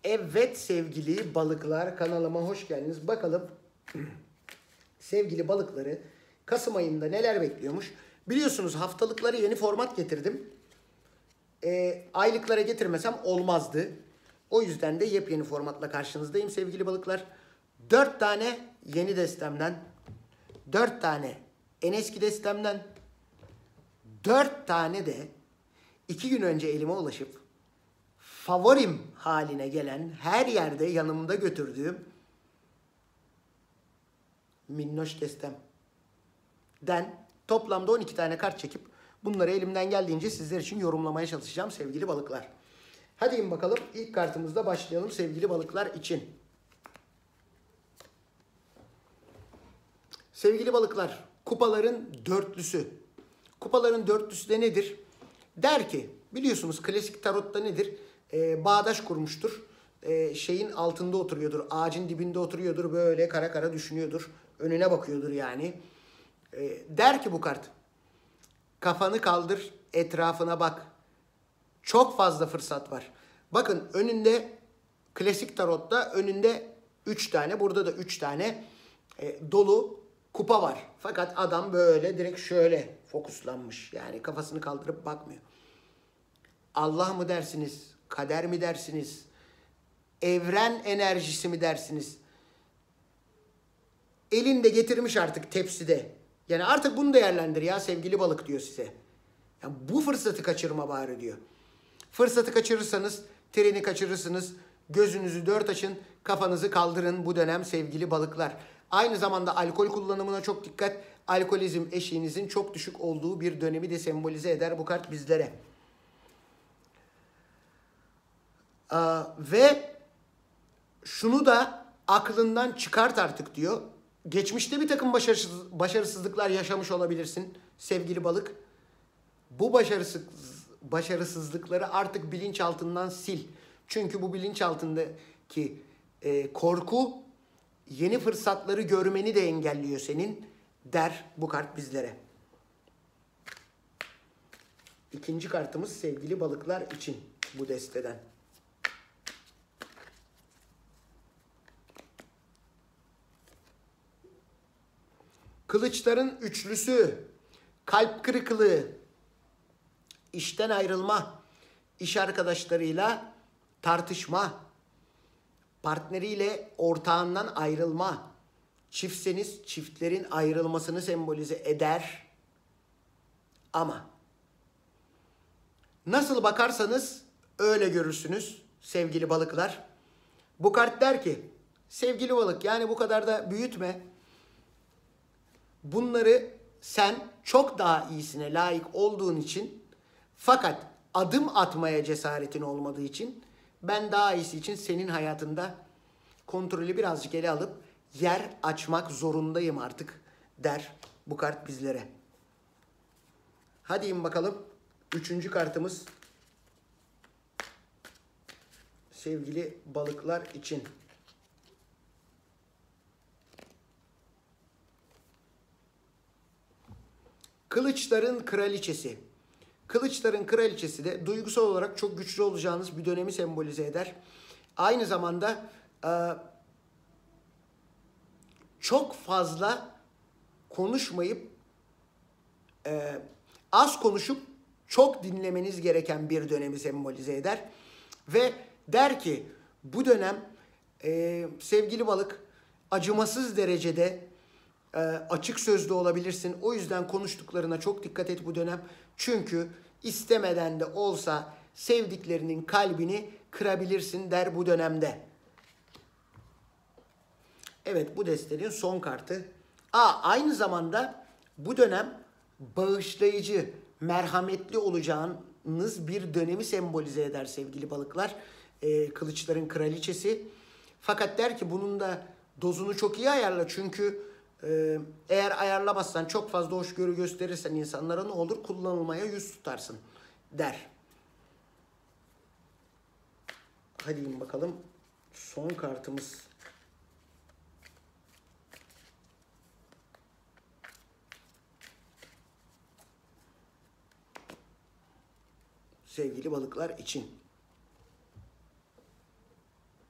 Evet sevgili balıklar, kanalıma hoş geldiniz. Bakalım sevgili balıkları Kasım ayında neler bekliyormuş. Biliyorsunuz haftalıkları yeni format getirdim. Aylıklara getirmesem olmazdı. O yüzden de yepyeni formatla karşınızdayım sevgili balıklar. 4 tane yeni destemden, 4 tane en eski destemden, 4 tane de 2 gün önce elime ulaşıp favorim haline gelen, her yerde yanımda götürdüğüm minnoş destemden toplamda 12 tane kart çekip bunları elimden geldiğince sizler için yorumlamaya çalışacağım sevgili balıklar. Hadi in bakalım, ilk kartımızda başlayalım sevgili balıklar için. Sevgili balıklar, kupaların dörtlüsü. Kupaların dörtlüsü de nedir? Der ki, biliyorsunuz klasik tarotta nedir? Bağdaş kurmuştur. Şeyin altında oturuyordur, ağacın dibinde oturuyordur, böyle kara kara düşünüyordur. Önüne bakıyordur yani. Der ki bu kart, kafanı kaldır, etrafına bak. Çok fazla fırsat var. Bakın önünde, klasik tarotta önünde 3 tane, burada da 3 tane dolu kupa var. Fakat adam böyle direkt şöyle fokuslanmış. Yani kafasını kaldırıp bakmıyor. Allah mı dersiniz? Kader mi dersiniz? Evren enerjisi mi dersiniz? Elinde getirmiş artık tepside. Yani artık bunu değerlendir ya sevgili balık diyor size. Yani bu fırsatı kaçırma bari diyor. Fırsatı kaçırırsanız treni kaçırırsınız. Gözünüzü dört açın, kafanızı kaldırın bu dönem sevgili balıklar. Aynı zamanda alkol kullanımına çok dikkat. Alkolizm eşiğinizin çok düşük olduğu bir dönemi de sembolize eder bu kart bizlere. Ve şunu da aklından çıkart artık diyor. Geçmişte bir takım başarısızlıklar yaşamış olabilirsin sevgili balık. Bu başarısızlıkları artık bilinçaltından sil. Çünkü bu bilinçaltındaki korku yeni fırsatları görmeni de engelliyor senin, der bu kart bizlere. İkinci kartımız sevgili balıklar için bu desteden. Kılıçların üçlüsü, kalp kırıklığı, işten ayrılma, iş arkadaşlarıyla tartışma, partneriyle ortağından ayrılma, çiftseniz çiftlerin ayrılmasını sembolize eder. Ama nasıl bakarsanız öyle görürsünüz sevgili balıklar. Bu kart der ki, sevgili balık yani bu kadar da büyütme. Bunları sen çok daha iyisine layık olduğun için, fakat adım atmaya cesaretin olmadığı için ben daha iyisi için senin hayatında kontrolü birazcık ele alıp yer açmak zorundayım artık, der bu kart bizlere. Hadi in bakalım. Üçüncü kartımız sevgili balıklar için. Kılıçların kraliçesi. Kılıçların kraliçesi de duygusal olarak çok güçlü olacağınız bir dönemi sembolize eder. Aynı zamanda çok fazla konuşmayıp az konuşup çok dinlemeniz gereken bir dönemi sembolize eder. Ve der ki bu dönem sevgili balık acımasız derecede açık sözlü olabilirsin. O yüzden konuştuklarına çok dikkat et bu dönem. Çünkü istemeden de olsa sevdiklerinin kalbini kırabilirsin, der bu dönemde. Evet, bu destenin son kartı. Aynı zamanda bu dönem bağışlayıcı, merhametli olacağınız bir dönemi sembolize eder sevgili balıklar. Kılıçların kraliçesi. Fakat der ki bunun da dozunu çok iyi ayarla. Çünkü eğer ayarlamazsan, çok fazla hoşgörü gösterirsen insanlara ne olur? Kullanılmaya yüz tutarsın, der. Hadi in bakalım. Son kartımız. Sevgili balıklar için.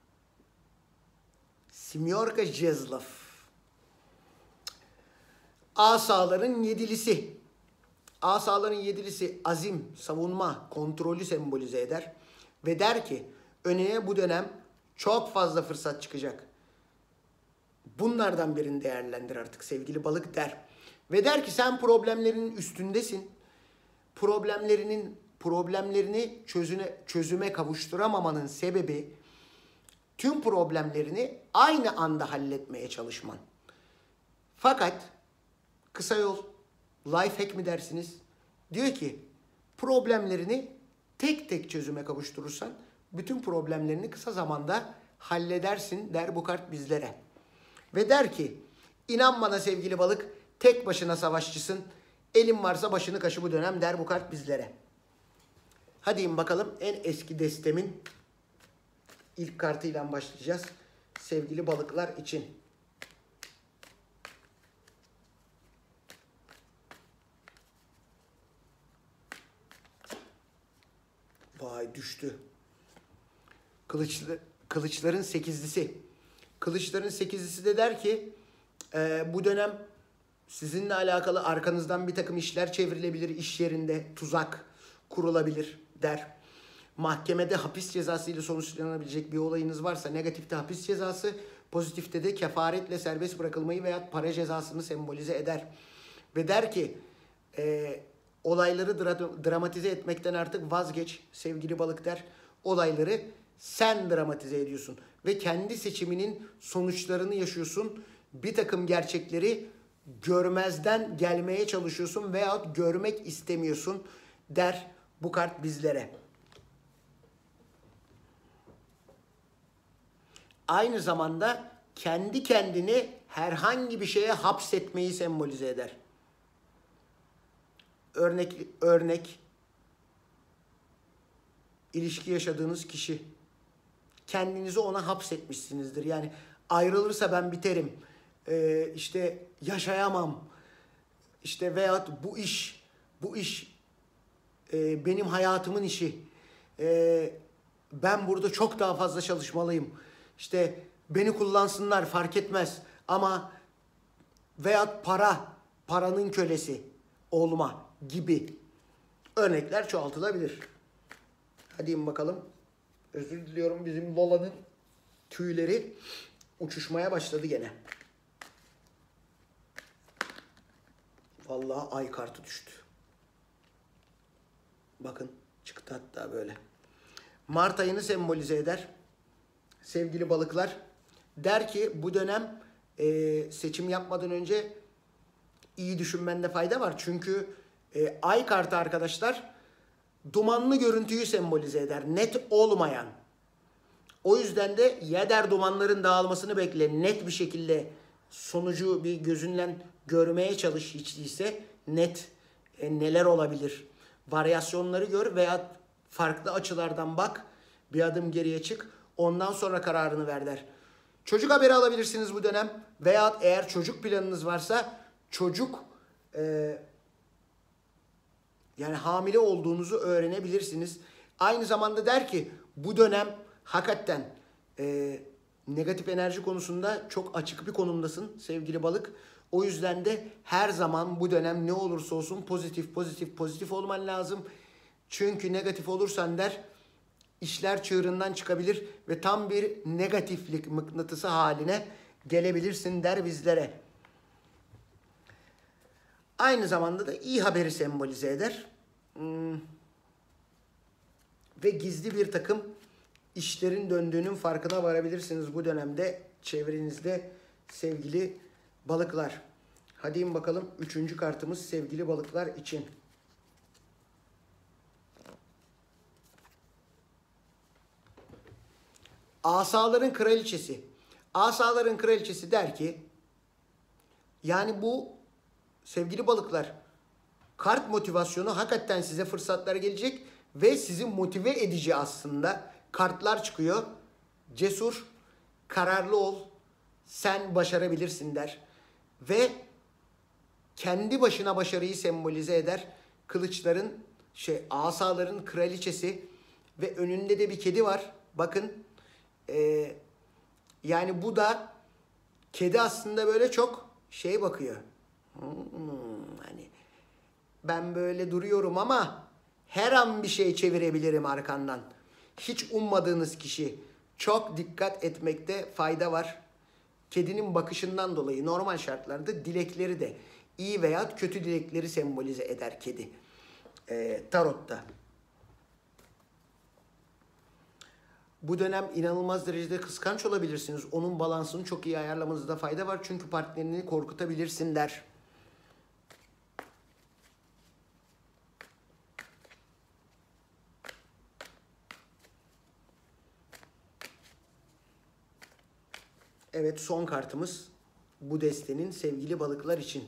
Simyorka Jezlov. Asaların yedilisi. Asaların yedilisi azim, savunma, kontrolü sembolize eder. Ve der ki önüne bu dönem çok fazla fırsat çıkacak. Bunlardan birini değerlendir artık sevgili balık der. Ve der ki sen problemlerinin üstündesin. Problemlerini çözüme kavuşturamamanın sebebi tüm problemlerini aynı anda halletmeye çalışman. Fakat kısa yol, life hack mi dersiniz? Diyor ki problemlerini tek tek çözüme kavuşturursan bütün problemlerini kısa zamanda halledersin der bu kart bizlere. Ve der ki inan bana sevgili balık tek başına savaşçısın. Elin varsa başını kaşı bu dönem der bu kart bizlere. Hadi bakalım en eski destemin ilk kartıyla başlayacağız. Sevgili balıklar için. Vay düştü. Kılıçların sekizlisi. Kılıçların sekizlisi de der ki bu dönem sizinle alakalı arkanızdan bir takım işler çevrilebilir. İş yerinde tuzak kurulabilir der. Mahkemede hapis cezası ile sonuçlanabilecek bir olayınız varsa negatifte hapis cezası, pozitifte de kefaretle serbest bırakılmayı veya para cezasını sembolize eder. Ve der ki olayları dramatize etmekten artık vazgeç sevgili balık der. Olayları sen dramatize ediyorsun ve kendi seçiminin sonuçlarını yaşıyorsun. Bir takım gerçekleri görmezden gelmeye çalışıyorsun veyahut görmek istemiyorsun der bu kart bizlere. Aynı zamanda kendi kendini herhangi bir şeye hapsetmeyi sembolize eder. Örnek ilişki yaşadığınız kişi. Kendinizi ona hapsetmişsinizdir. Yani ayrılırsa ben biterim. İşte yaşayamam. İşte veyahut bu iş benim hayatımın işi. Ben burada çok daha fazla çalışmalıyım. İşte beni kullansınlar fark etmez. Ama veyahut paranın kölesi olma gibi örnekler çoğaltılabilir. Hadi bakalım. Özür diliyorum, bizim Lola'nın tüyleri uçuşmaya başladı gene. Vallahi ay kartı düştü. Bakın çıktı hatta böyle. Mart ayını sembolize eder. Sevgili balıklar. Der ki bu dönem seçim yapmadan önce iyi düşünmende fayda var. Çünkü ay kartı arkadaşlar dumanlı görüntüyü sembolize eder. Net olmayan. O yüzden de ya der dumanların dağılmasını bekle. Net bir şekilde sonucu bir gözünle görmeye çalış hiç değilse net neler olabilir. Varyasyonları gör veya farklı açılardan bak. Bir adım geriye çık. Ondan sonra kararını ver der. Çocuk haberi alabilirsiniz bu dönem. Veya eğer çocuk planınız varsa çocuk yani hamile olduğunuzu öğrenebilirsiniz. Aynı zamanda der ki bu dönem hakikaten negatif enerji konusunda çok açık bir konumdasın sevgili balık. O yüzden de her zaman bu dönem ne olursa olsun pozitif olman lazım. Çünkü negatif olursan der işler çığırından çıkabilir ve tam bir negatiflik mıknatısı haline gelebilirsin der bizlere. Aynı zamanda da iyi haberi sembolize eder. Ve gizli bir takım işlerin döndüğünün farkına varabilirsiniz bu dönemde çevrenizde sevgili balıklar. Hadi bakalım 3. kartımız sevgili balıklar için. Asaların kraliçesi. Asaların kraliçesi der ki yani bu sevgili balıklar kart motivasyonu hakikaten size fırsatlar gelecek ve sizi motive edici aslında kartlar çıkıyor. Cesur, kararlı ol, sen başarabilirsin der. Ve kendi başına başarıyı sembolize eder. Asaların kraliçesi ve önünde de bir kedi var. Bakın yani bu da Kedi aslında böyle çok şey bakıyor. Hani ben böyle duruyorum ama her an bir şey çevirebilirim arkandan. Hiç ummadığınız kişi. Çok dikkat etmekte fayda var. Kedinin bakışından dolayı normal şartlarda dilekleri de iyi veya kötü dilekleri sembolize eder kedi. Tarotta. Bu dönem inanılmaz derecede kıskanç olabilirsiniz. Onun balansını çok iyi ayarlamanızda fayda var. Çünkü partnerini korkutabilirsin der. Evet, son kartımız bu destenin sevgili balıklar için.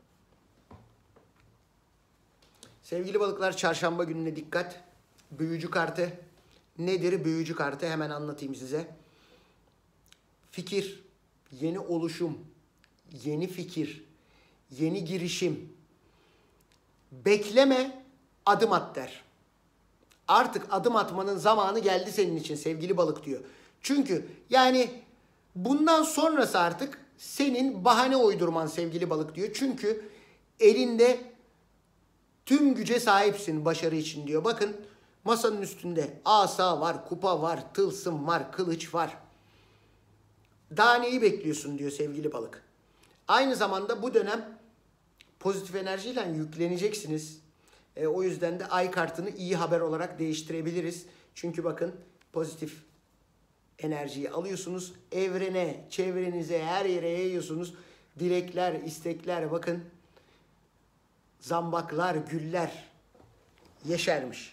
Sevgili balıklar, çarşamba gününe dikkat. Büyücü kartı. Nedir büyücü kartı? Hemen anlatayım size. Fikir, yeni oluşum, yeni fikir, yeni girişim. Bekleme, adım at der. Artık adım atmanın zamanı geldi senin için sevgili balık diyor. Çünkü yani bundan sonrası artık senin bahane uydurman sevgili balık diyor. Çünkü elinde tüm güce sahipsin başarı için diyor. Bakın masanın üstünde asa var, kupa var, tılsım var, kılıç var. Daha neyi bekliyorsun diyor sevgili balık. Aynı zamanda bu dönem pozitif enerjiyle yükleneceksiniz. O yüzden de ay kartını iyi haber olarak değiştirebiliriz. Çünkü bakın pozitif enerjiyi alıyorsunuz. Evrene, çevrenize, her yere yayıyorsunuz. Dilekler, istekler bakın. Zambaklar, güller yeşermiş.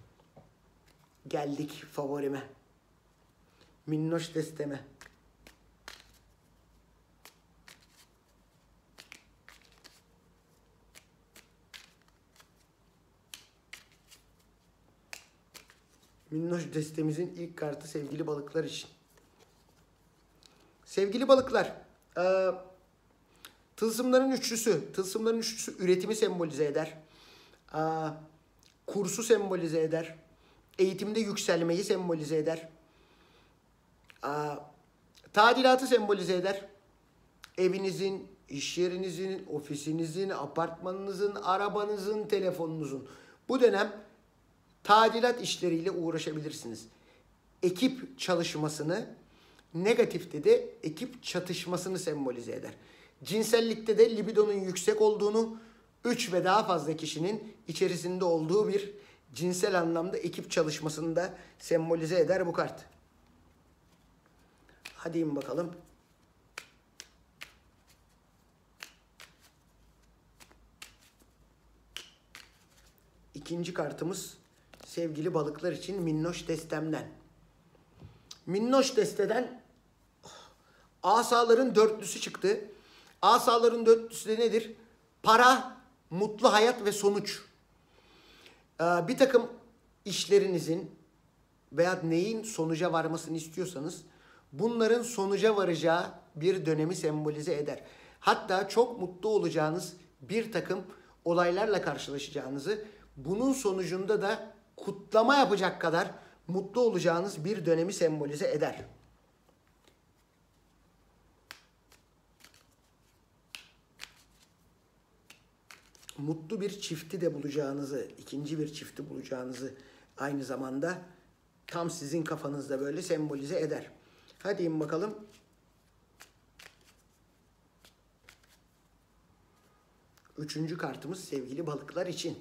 Geldik favorime. Minnoş desteme. Minnoş destemizin ilk kartı sevgili balıklar için. Sevgili balıklar, tılsımların üçlüsü. Tılsımların üçlüsü üretimi sembolize eder. Kursu sembolize eder. Eğitimde yükselmeyi sembolize eder. Tadilatı sembolize eder. Evinizin, iş yerinizin, ofisinizin, apartmanınızın, arabanızın, telefonunuzun. Bu dönem tadilat işleriyle uğraşabilirsiniz. Ekip çalışmasını, negatifte de ekip çatışmasını sembolize eder. Cinsellikte de libidonun yüksek olduğunu, 3 ve daha fazla kişinin içerisinde olduğu bir cinsel anlamda ekip çalışmasını da sembolize eder bu kart. Hadi bakalım. İkinci kartımız sevgili balıklar için Minnoş destemden. Minnoş desteden asaların dörtlüsü çıktı. Asaların dörtlüsü de nedir? Para, mutlu hayat ve sonuç. Bir takım işlerinizin veya neyin sonuca varmasını istiyorsanız bunların sonuca varacağı bir dönemi sembolize eder. Hatta çok mutlu olacağınız bir takım olaylarla karşılaşacağınızı, bunun sonucunda da kutlama yapacak kadar mutlu olacağınız bir dönemi sembolize eder. Mutlu bir çifti de bulacağınızı, ikinci bir çifti bulacağınızı aynı zamanda tam sizin kafanızda böyle sembolize eder. Hadi bakalım. Üçüncü kartımız sevgili balıklar için.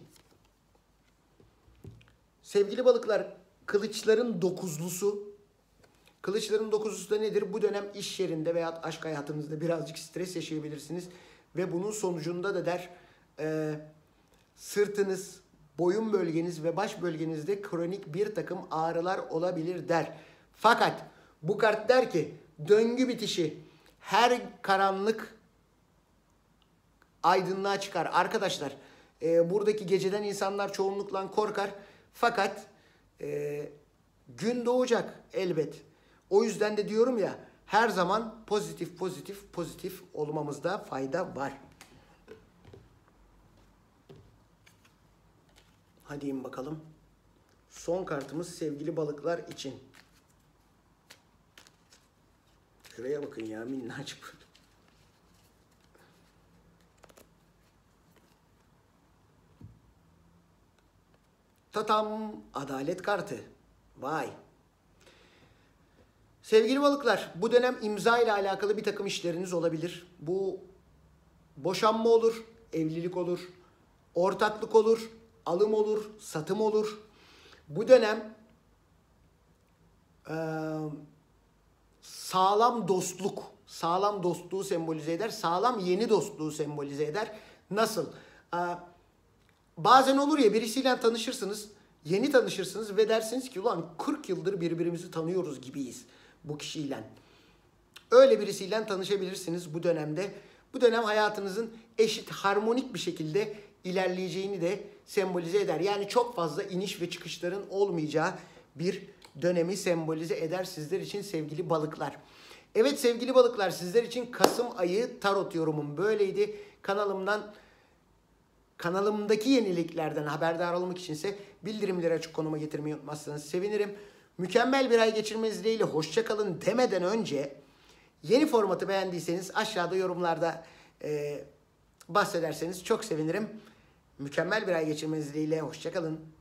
Sevgili balıklar, kılıçların dokuzlusu. Kılıçların dokuzlusu da nedir? Bu dönem iş yerinde veya aşk hayatınızda birazcık stres yaşayabilirsiniz. Ve bunun sonucunda da der sırtınız, boyun bölgeniz ve baş bölgenizde kronik bir takım ağrılar olabilir der. Fakat bu kart der ki döngü bitişi, her karanlık aydınlığa çıkar. Arkadaşlar buradaki geceden insanlar çoğunlukla korkar. Fakat gün doğacak elbet. O yüzden de diyorum ya, her zaman pozitif olmamızda fayda var. Hadi bakalım. Son kartımız sevgili balıklar için. Şuraya bakın ya, minnacık. Tatam, adalet kartı. Vay. Sevgili balıklar, bu dönem imza ile alakalı bir takım işleriniz olabilir. Bu boşanma olur, evlilik olur, ortaklık olur, alım olur, satım olur. Bu dönem sağlam dostluk, sağlam dostluğu sembolize eder, sağlam yeni dostluğu sembolize eder. Nasıl? Bazen olur ya, birisiyle tanışırsınız, yeni tanışırsınız ve dersiniz ki ulan 40 yıldır birbirimizi tanıyoruz gibiyiz bu kişiyle. Öyle birisiyle tanışabilirsiniz bu dönemde. Bu dönem hayatınızın eşit, harmonik bir şekilde ilerleyeceğini de sembolize eder. Yani çok fazla iniş ve çıkışların olmayacağı bir dönemi sembolize eder sizler için sevgili balıklar. Evet sevgili balıklar, sizler için Kasım ayı tarot yorumum böyleydi. Kanalımdaki yeniliklerden haberdar olmak içinse bildirimleri açık konuma getirmeyi unutmazsanız sevinirim. Mükemmel bir ay geçirmeniz dileğiyle hoşça kalın demeden önce yeni formatı beğendiyseniz aşağıda yorumlarda bahsederseniz çok sevinirim. Mükemmel bir ay geçirmeniz dileğiyle hoşça kalın.